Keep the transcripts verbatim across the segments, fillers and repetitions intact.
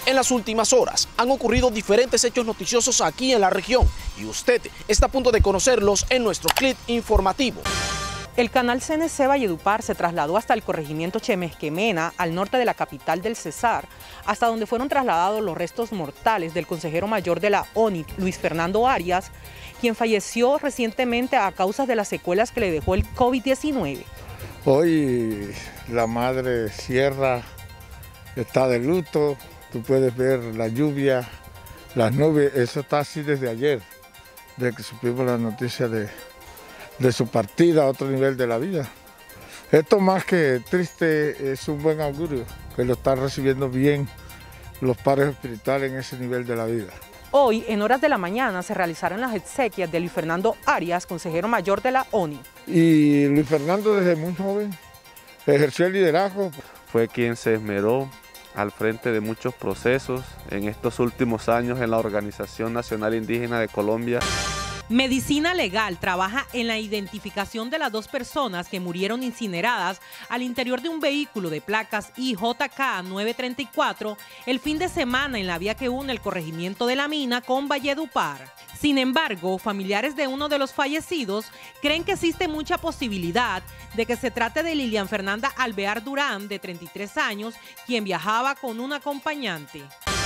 En las últimas horas han ocurrido diferentes hechos noticiosos aquí en la región y usted está a punto de conocerlos en nuestro clip informativo. El canal C N C Valledupar se trasladó hasta el corregimiento Chemesquemena, al norte de la capital del Cesar, hasta donde fueron trasladados los restos mortales del consejero mayor de la O N I, Luis Fernando Arias, quien falleció recientemente a causa de las secuelas que le dejó el COVID diecinueve. Hoy la madre Sierra está de luto, tú puedes ver la lluvia, las nubes, eso está así desde ayer, desde que supimos la noticia de... de su partida a otro nivel de la vida. Esto más que triste es un buen augurio, que lo están recibiendo bien los padres espirituales en ese nivel de la vida. Hoy, en horas de la mañana, se realizaron las exequias de Luis Fernando Arias, consejero mayor de la O N I. Y Luis Fernando desde muy joven ejerció el liderazgo. Fue quien se esmeró al frente de muchos procesos en estos últimos años en la Organización Nacional Indígena de Colombia. Medicina Legal trabaja en la identificación de las dos personas que murieron incineradas al interior de un vehículo de placas I J K nueve treinta y cuatro el fin de semana en la vía que une el corregimiento de La Mina con Valledupar. Sin embargo, familiares de uno de los fallecidos creen que existe mucha posibilidad de que se trate de Lilian Fernanda Alvear Durán, de treinta y tres años, quien viajaba con un acompañante.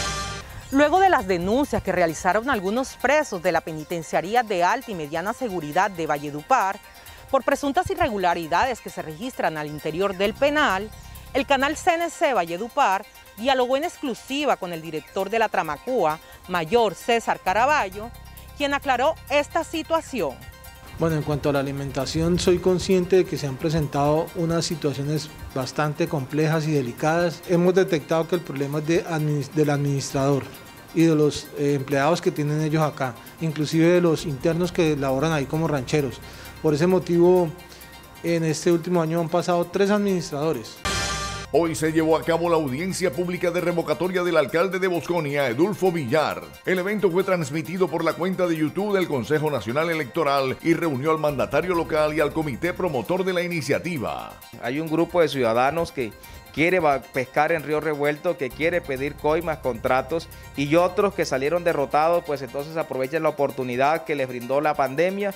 Luego de las denuncias que realizaron algunos presos de la Penitenciaría de Alta y Mediana Seguridad de Valledupar por presuntas irregularidades que se registran al interior del penal, el canal C N C Valledupar dialogó en exclusiva con el director de la Tramacúa, mayor César Caraballo, quien aclaró esta situación. Bueno, en cuanto a la alimentación, soy consciente de que se han presentado unas situaciones bastante complejas y delicadas. Hemos detectado que el problema es de administ- del administrador y de los eh, empleados que tienen ellos acá, inclusive de los internos que laboran ahí como rancheros. Por ese motivo, en este último año han pasado tres administradores. Hoy se llevó a cabo la audiencia pública de revocatoria del alcalde de Bosconia, Edulfo Villar. El evento fue transmitido por la cuenta de YouTube del Consejo Nacional Electoral y reunió al mandatario local y al comité promotor de la iniciativa. Hay un grupo de ciudadanos que quiere pescar en Río Revuelto, que quiere pedir coimas, contratos, y otros que salieron derrotados, pues entonces aprovechan la oportunidad que les brindó la pandemia.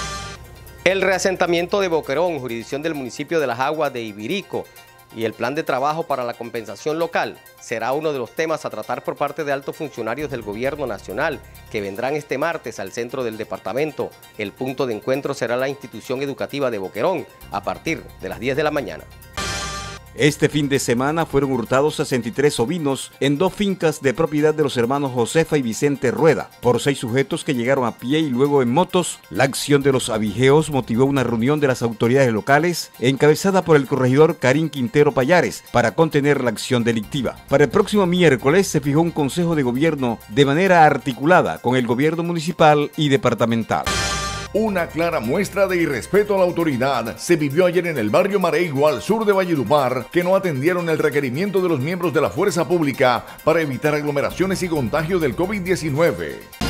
El reasentamiento de Boquerón, jurisdicción del municipio de Las Aguas de Ibirico, y el plan de trabajo para la compensación local será uno de los temas a tratar por parte de altos funcionarios del gobierno nacional que vendrán este martes al centro del departamento. El punto de encuentro será la institución educativa de Boquerón a partir de las diez de la mañana. Este fin de semana fueron hurtados sesenta y tres ovinos en dos fincas de propiedad de los hermanos Josefa y Vicente Rueda por seis sujetos que llegaron a pie y luego en motos. La acción de los abigeos motivó una reunión de las autoridades locales encabezada por el corregidor Karim Quintero Payares para contener la acción delictiva. Para el próximo miércoles se fijó un consejo de gobierno de manera articulada con el gobierno municipal y departamental. Una clara muestra de irrespeto a la autoridad se vivió ayer en el barrio Mareigo, al sur de Valledupar, que no atendieron el requerimiento de los miembros de la fuerza pública para evitar aglomeraciones y contagio del COVID diecinueve.